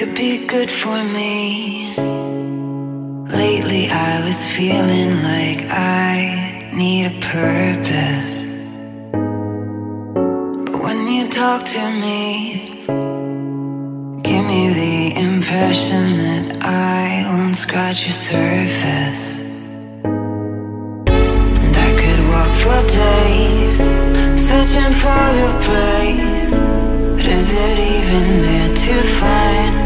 could be good for me. Lately I was feeling like I need a purpose, but when you talk to me, give me the impression that I won't scratch your surface. And I could walk for days searching for your praise, but is it even there to find?